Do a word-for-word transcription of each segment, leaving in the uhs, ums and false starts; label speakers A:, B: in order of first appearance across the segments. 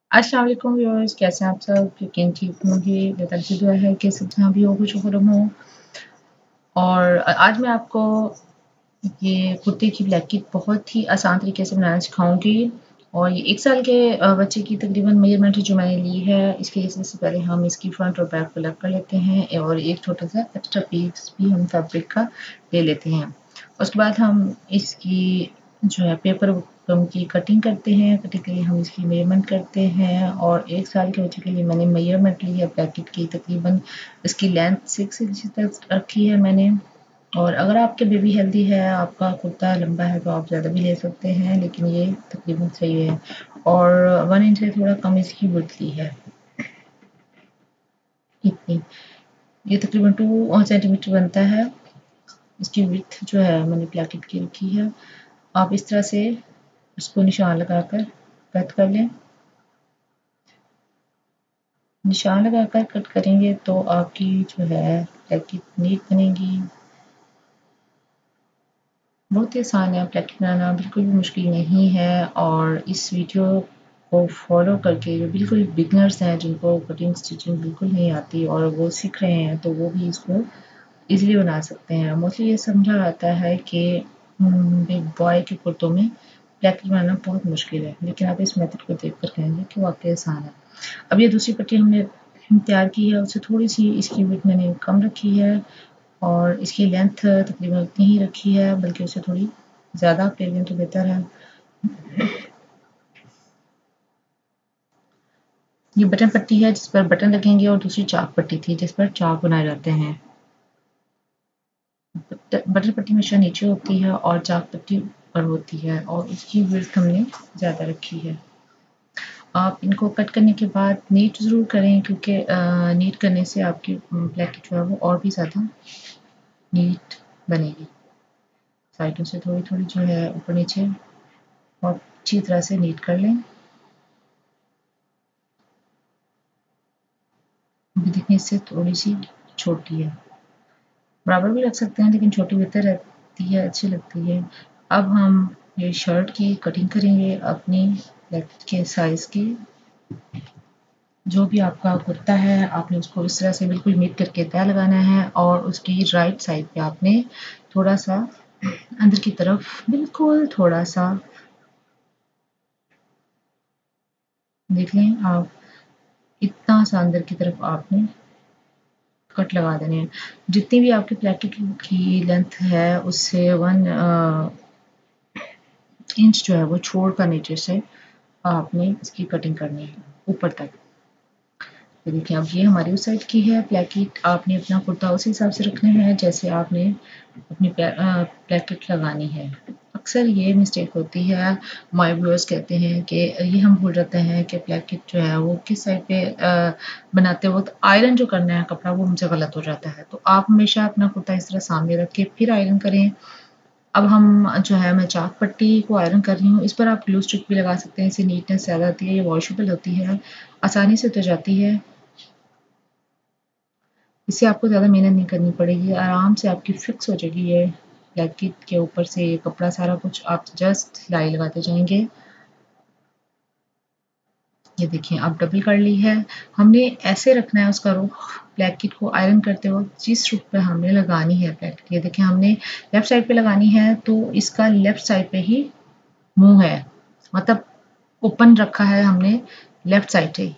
A: अस्सलाम वालेकुम व्यूअर्स, कैसे हैं आप सब? यकीन ठीक होंगे। अल्लाह ताला की दुआ है कि सब जहाँ भी हो खुश खुरम हो। और आज मैं आपको ये कुर्ते की ब्लैकेट बहुत ही आसान तरीके से बनाना सिखाऊंगी। और ये एक साल के अ, बच्चे की तकरीबन मेजरमेंट जो मैंने ली है, इसके लिए सबसे पहले हम इसकी फ्रंट और बैक को अलग कर लेते हैं और एक छोटा सा एक्स्ट्रा पीस भी हम फैब्रिक का ले लेते हैं। उसके बाद हम इसकी जो है पेपर कम की कटिंग करते हैं। कटिंग के लिए हम इसकी मेजरमेंट करते हैं और एक साल के बच्चे के लिए मैंने मेजरमेंट ली है पैकेट की, तकरीबन इसकी लेंथ सिक्स इंच तक रखी है मैंने। और अगर आपके बेबी हेल्दी है, आपका कुर्ता लंबा है, तो आप ज़्यादा भी ले सकते हैं, लेकिन ये तकरीबन सही है। और वन इंच से थोड़ा कम इसकी विड्थ ली है, इतनी। ये तकरीबन टू सेंटीमीटर बनता है। इसकी विड्थ जो है मैंने प्लाकेट की रखी है। आप इस तरह से इसको निशान लगाकर कट कर लें। निशान लगाकर कट करेंगे तो आपकी जो है प्लाकेट नीट बनेगी। बहुत ही आसान है प्लेटिक बनाना, बिल्कुल भी मुश्किल नहीं है। और इस वीडियो को फॉलो करके जो बिल्कुल बिगनर्स हैं, जिनको कटिंग स्टिचिंग बिल्कुल नहीं आती और वो सीख रहे हैं, तो वो भी इसको इजीली बना सकते हैं। मोस्टली ये समझा जाता है कि बिग बॉय के कुर्तों में प्लेटिक बनाना बहुत मुश्किल है, लेकिन आप इस मेथड को देख कर कहेंगे कि वाकई आसान है। अब ये दूसरी पट्टी हमने तैयार की है, उससे थोड़ी सी इसकी विड्थ मैंने कम रखी है और इसकी लेंथ तकरीबन उतनी ही रखी है, बल्कि उससे थोड़ी ज़्यादा आप ले लें तो बेहतर है। ये बटन पट्टी है जिस पर बटन लगेंगे और दूसरी चाक पट्टी थी जिस पर चाक बनाए जाते हैं। बटन पट्टी हमेशा नीचे होती है और चाक पट्टी ऊपर होती है और उसकी विड्थ हमने ज़्यादा रखी है। आप इनको कट करने के बाद नीट ज़रूर करें, क्योंकि नीट करने से आपकी प्लेट जो है वो और भी ज़्यादा नीट बनेगी। साइडों से थोड़ी थोड़ी जो है ऊपर नीचे और अच्छी तरह से नीट कर लें। भी दिखने से थोड़ी सी छोटी है, बराबर भी रख सकते हैं, लेकिन छोटी बेहतर रहती है, अच्छी लगती है। अब हम ये शर्ट की कटिंग करेंगे अपनी लेग के साइज़ की। जो भी आपका कुर्ता है, आपने उसको इस तरह से बिल्कुल मीट करके तय लगाना है और उसकी राइट साइड पे आपने थोड़ा सा अंदर की तरफ, बिल्कुल थोड़ा सा, देख लें आप, इतना सा अंदर की तरफ आपने कट लगा देने हैं। जितनी भी आपकी प्लेटेट की लेंथ है उससे वन इंच जो है वो छोड़ कर नीचे से आपने इसकी कटिंग करनी है ऊपर तक। तो देखिए अब ये हमारी उस साइड की है प्लेटेट। आपने अपना कुर्ता उस हिसाब से रखना है जैसे आपने अपनी प्लेटेट लगानी है। अक्सर ये मिस्टेक होती है, माय व्यूअर्स कहते हैं कि ये हम भूल जाते हैं कि प्लेटेट जो है वो किस साइड पे आ, बनाते वक्त आयरन जो करना है कपड़ा वो हमसे गलत हो जाता है। तो आप हमेशा अपना कुर्ता इस तरह सामने रख के फिर आयरन करें। अब हम जो है मैं चाक पट्टी को आयरन कर रही हूँ। इस पर आप ग्लू स्टिक भी लगा सकते हैं, इससे नीटनेस ज़्यादा आती है, ये वॉशेबल होती है, आसानी से उतर जाती है। इससे आपको ज़्यादा मेहनत नहीं करनी पड़ेगी, आराम से आपकी फिक्स हो जाएगी ये ब्लैकेट के ऊपर से ये कपड़ा सारा कुछ। आप जस्ट सिलाई लगाते जाएंगे। ये देखिए अब डबल कर ली है। हमने ऐसे रखना है उसका रुख ब्लैकेट को आयरन करते वक्त, जिस रुख पे हमने लगानी है ब्लैकेट। ये देखिए हमने लेफ्ट साइड पे लगानी है तो इसका लेफ्ट साइड पे ही मुंह है, मतलब ओपन रखा है हमने लेफ्ट साइड से।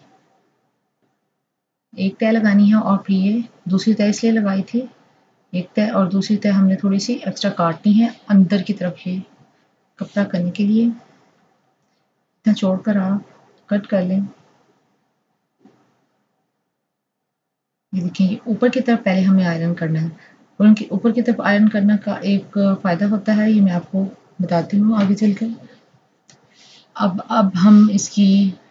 A: एक तय लगानी है और फिर ये दूसरी तय इसलिए लगाई थी, एक तय और दूसरी तय हमने थोड़ी सी एक्स्ट्रा काटनी है अंदर की तरफ ये कपड़ा करने के लिए। इतना छोड़कर आप कट कर लें। ये देखिए ऊपर की तरफ पहले हमें आयरन करना है और उनकी ऊपर की तरफ आयरन करने का एक फ़ायदा होता है, ये मैं आपको बताती हूँ आगे चलकर। अब अब हम इसकी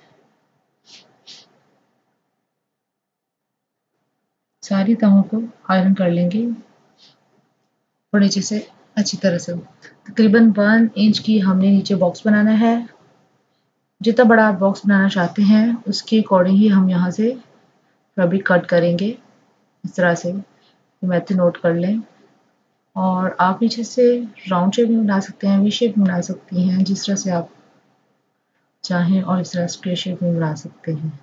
A: सारी तहों को आयरन कर लेंगे और नीचे से अच्छी तरह से। तकरीबन वन इंच की हमने नीचे बॉक्स बनाना है। जितना बड़ा आप बॉक्स बनाना चाहते हैं उसके अकॉर्डिंग ही हम यहाँ से फैब्रिक कट करेंगे। इस तरह से मेथड नोट कर लें। और आप पीछे से राउंड शेप भी बना सकते हैं, वी शेप बना सकती हैं, जिस तरह से आप चाहें और इस तरह स्क्वेयर शेप में बना सकते हैं।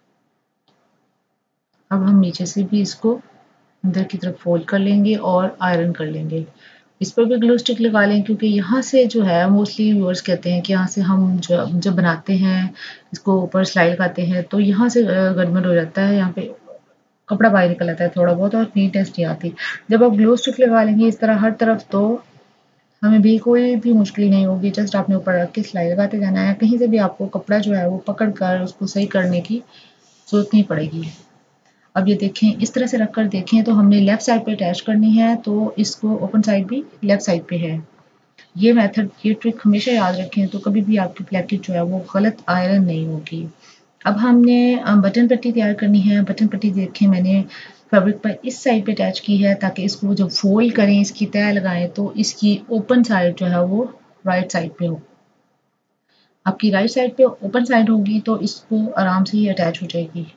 A: अब हम नीचे से भी इसको अंदर की तरफ फोल्ड कर लेंगे और आयरन कर लेंगे। इस पर भी ग्लू स्टिक लगा लें क्योंकि यहाँ से जो है मोस्टली व्यूअर्स कहते हैं कि यहाँ से हम जो जब बनाते हैं इसको ऊपर सिलाई लगाते हैं तो यहाँ से गड़बड़ हो जाता है, यहाँ पे कपड़ा बाहर निकल आता है थोड़ा बहुत और नीटनेस नहीं आती। जब आप ग्लू स्टिक लगा लेंगे इस तरह हर तरफ तो हमें भी कोई भी मुश्किल नहीं होगी। जस्ट आपने ऊपर रख के सिलाई लगाते जाना है, कहीं से भी आपको कपड़ा जो है वो पकड़ कर उसको सही करने की जरूरत नहीं पड़ेगी। अब ये देखें, इस तरह से रख कर देखें तो हमने लेफ़्ट साइड पे अटैच करनी है तो इसको ओपन साइड भी लेफ़्ट साइड पे है। ये मेथड, ये ट्रिक हमेशा याद रखें तो कभी भी आपकी प्लेकिट जो है वो गलत आयरन नहीं होगी। अब हमने बटन पट्टी तैयार करनी है। बटन पट्टी देखें मैंने फैब्रिक पर इस साइड पे अटैच की है ताकि इसको जब फोल्ड करें, इसकी तय लगाएं तो इसकी ओपन साइड जो है वो राइट साइड पे हो। आपकी राइट साइड पे ओपन साइड होगी तो इसको आराम से ही अटैच हो जाएगी।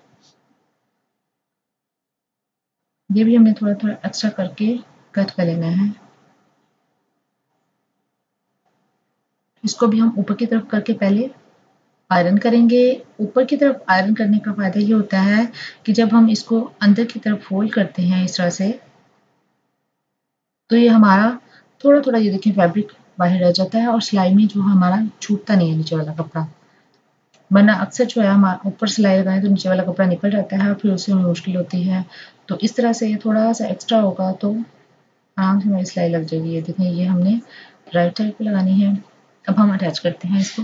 A: ये भी हमने थोड़ा थोड़ा एक्स्ट्रा करके कट कर लेना है। इसको भी हम ऊपर की तरफ करके पहले आयरन करेंगे। ऊपर की तरफ आयरन करने का फ़ायदा ये होता है कि जब हम इसको अंदर की तरफ फोल्ड करते हैं इस तरह से तो ये हमारा थोड़ा थोड़ा ये देखिए फैब्रिक बाहर रह जाता है और सिलाई में जो हमारा छूटता नहीं है नीचे वाला कपड़ा। वरना अक्सर जो है हम ऊपर सिलाई लगाएं तो नीचे वाला कपड़ा निकल जाता है और फिर उससे हमें मुश्किल होती है। तो इस तरह से ये थोड़ा सा एक्स्ट्रा होगा तो आराम से हमारी सिलाई लग जाएगी। ये देखें, ये हमने राइट साइड पे लगानी है। अब हम अटैच करते हैं इसको।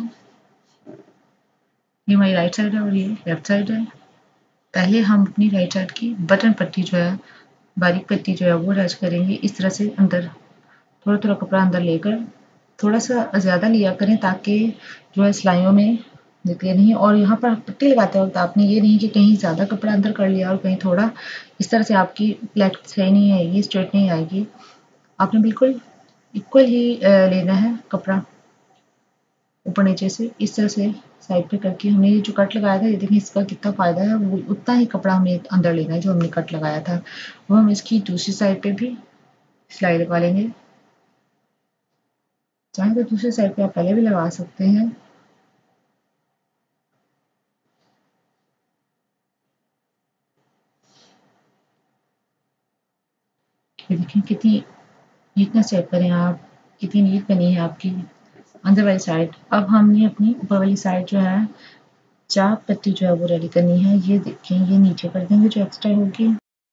A: ये हमारी राइट साइड है और ये लेफ्ट साइड है। पहले हम अपनी राइट साइड की बटन पट्टी जो है, बारीक पट्टी जो है वो अटैच करेंगे। इस तरह से अंदर थोड़ा थोड़ा कपड़ा अंदर लेकर थोड़ा सा ज़्यादा लिया करें ताकि जो है सिलाइयों में निकले नहीं। और यहाँ पर पट्टी लगाते वक्त आपने ये नहीं कि कहीं ज़्यादा कपड़ा अंदर कर लिया और कहीं थोड़ा, इस तरह से आपकी प्लेट सही नहीं आएगी, स्ट्रेट नहीं आएगी। आपने बिल्कुल इक्वल ही लेना है कपड़ा ऊपर नीचे से इस तरह से साइड पे करके। हमने ये जो कट लगाया था ये देखिए इसका कितना फ़ायदा है, वो उतना ही कपड़ा हमें अंदर लेना है जो हमने कट लगाया था। वो हम इसकी दूसरी साइड पे भी सिलाई लगा लेंगे। चाहे तो दूसरी साइड पे आप पहले भी लगा सकते हैं। ये देखिए कितनी नीटनेस चेक करें आप, कितनी नीट बनी है आपकी अंदर वाली साइड। अब हमने अपनी ऊपर वाली साइड जो है चाप पट्टी जो है वो रेडी करनी है। ये देखें, ये नीचे कर देंगे जो एक्स्ट्रा होगी।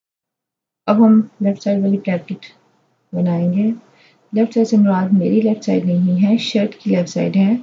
A: अब हम लेफ्ट साइड वाली प्लेकिट बनाएंगे। लेफ्ट साइड से मुराद मेरी लेफ्ट साइड नहीं है, शर्ट की लेफ्ट साइड है।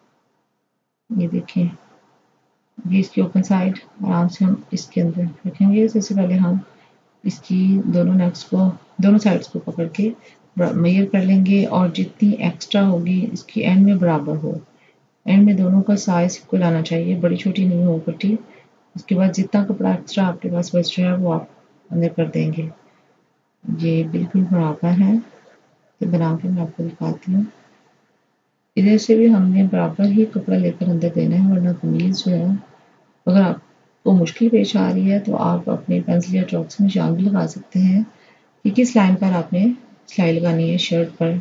A: ये देखें, ये इसकी ओपन साइड। आराम से हम इसके अंदर रखेंगे। सबसे पहले हम इसकी दोनों नेक्स को, दोनों साइड्स को पकड़ के मेजर कर लेंगे और जितनी एक्स्ट्रा होगी इसकी एंड में बराबर हो। एंड में दोनों का साइज इक्वल आना चाहिए, बड़ी छोटी नहीं हो पट्टी। उसके बाद जितना कपड़ा एक्स्ट्रा आपके पास बच रहा है वो आप अंदर कर देंगे। ये बिल्कुल बराबर है, तो बना के मैं आपको दिखाती हूँ। इधर से भी हमने बराबर ही कपड़ा लेकर अंदर देना है, वरना कमीज जो है अगर आपको मुश्किल पेश आ रही है तो आप अपने पेंसिल या चौक से निशान भी लगा सकते हैं कि किस लाइन पर आपने सिलाई लगानी है शर्ट पर।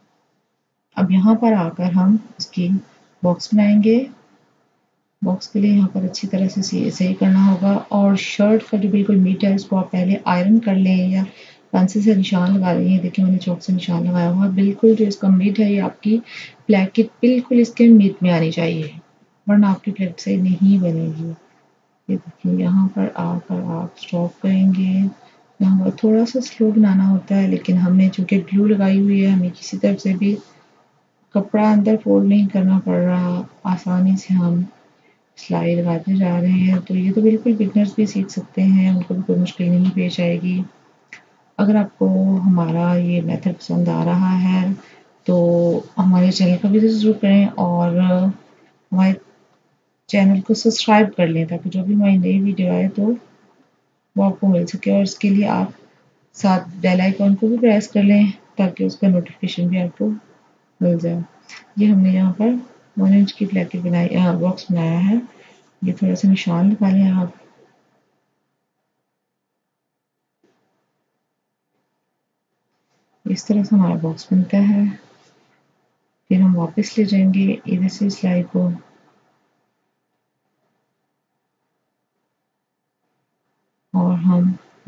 A: अब यहाँ पर आकर हम इसकी बॉक्स बनाएंगे। बॉक्स के लिए यहाँ पर अच्छी तरह से सही करना होगा और शर्ट का जो बिल्कुल मीट है उसको आप पहले आयरन कर लें या पेंसिल से निशान लगा लें। देखिए मैंने चौक से निशान लगाया हुआ है। बिल्कुल जो इसका मीट है ये आपकी प्लेकिट बिल्कुल इसके मीट में आनी चाहिए, वरना आपकी प्लेट सही नहीं बनेगी। ये देखिए यहाँ पर आकर आप स्टॉप करेंगे। यहाँ पर थोड़ा सा स्लो बनाना होता है लेकिन हमने चूँकि ग्लू लगाई हुई है हमें किसी तरफ से भी कपड़ा अंदर फोल्ड नहीं करना पड़ रहा, आसानी से हम सिलाई लगाते जा रहे हैं। तो ये तो बिल्कुल बिगनर्स भी सीख सकते हैं, उनको भी कोई मुश्किल नहीं पेश आएगी। अगर आपको हमारा ये मेथड पसंद आ रहा है तो हमारे चैनल का विजिट ज़रूर करें और हमारे चैनल को सब्सक्राइब कर लें ताकि जो भी हमारी नई वीडियो आए तो वो आपको मिल सके। और इसके लिए आप साथ बेल आइकॉन को भी प्रेस कर लें ताकि उसका नोटिफिकेशन भी आपको मिल जाए। ये हमने यहाँ पर वन इंच की प्लेकिट बनाई, बॉक्स बनाया है। ये थोड़ा सा निशान लगा लें आप। इस तरह से हमारा बॉक्स बनता है। फिर हम वापस ले जाएंगे इधर से सिलाई को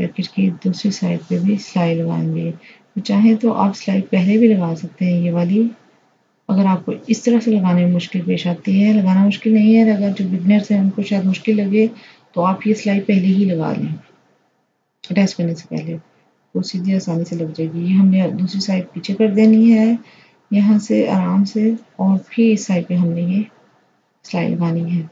A: पैकेट की दूसरी साइड पे भी सिलाई लगाएंगे। तो चाहे तो आप सिलाई पहले भी लगा सकते हैं ये वाली, अगर आपको इस तरह से लगाने में मुश्किल पेश आती है। लगाना मुश्किल नहीं है, अगर जो बिगनर्स हैं उनको शायद मुश्किल लगे तो आप ये सिलाई पहले ही लगा लें अटैच करने से पहले, तो सीधी आसानी से लग जाएगी। ये हमने दूसरी साइड पीछे कर देनी है यहाँ से आराम से, और फिर इस साइड पे हमने ये सिलाई लगानी है।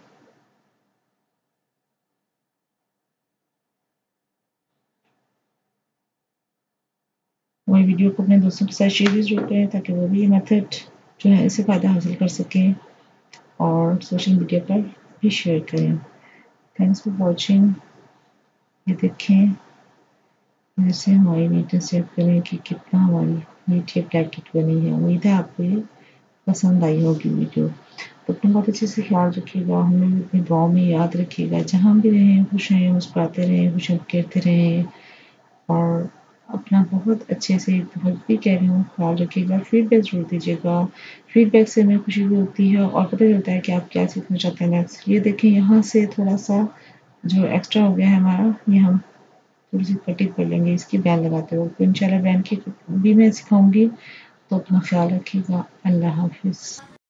A: हमारी वीडियो को अपने दोस्तों के साथ शेयर भी जरूर करें ताकि वो भी ये मेथड जो है इससे फ़ायदा हासिल कर सकें और सोशल मीडिया पर भी शेयर करें। Thanks for watching. ये देखें जैसे हमारी नीटनेस चेक करें कि कितना हमारी नीट ये ब्लैकेट बनी है। उम्मीद है आपको ये पसंद आई होगी वीडियो। तो अपना बहुत अच्छे से ख्याल रखिएगा, हमें अपनी दुआ में याद रखिएगा। जहाँ भी रहें खुश रहें, मुस्कुराते रहें, खुशियाँ बिखेरते रहें और अपना बहुत अच्छे से बहुत भी कह रही हूँ ख्याल रखिएगा। फीडबैक ज़रूर दीजिएगा, फीडबैक से हमें खुशी भी होती है और पता चलता है कि आप क्या सीखना चाहते हैं नेक्स्ट। ये देखें यहाँ से थोड़ा सा जो एक्स्ट्रा हो गया है हमारा, ये हम थोड़ी सी कटिंग कर लेंगे इसकी बैन लगाते हुए। तो इंशाल्लाह बैन की भी मैं सिखाऊंगी। तो अपना ख्याल रखिएगा। अल्लाह हाफिज़।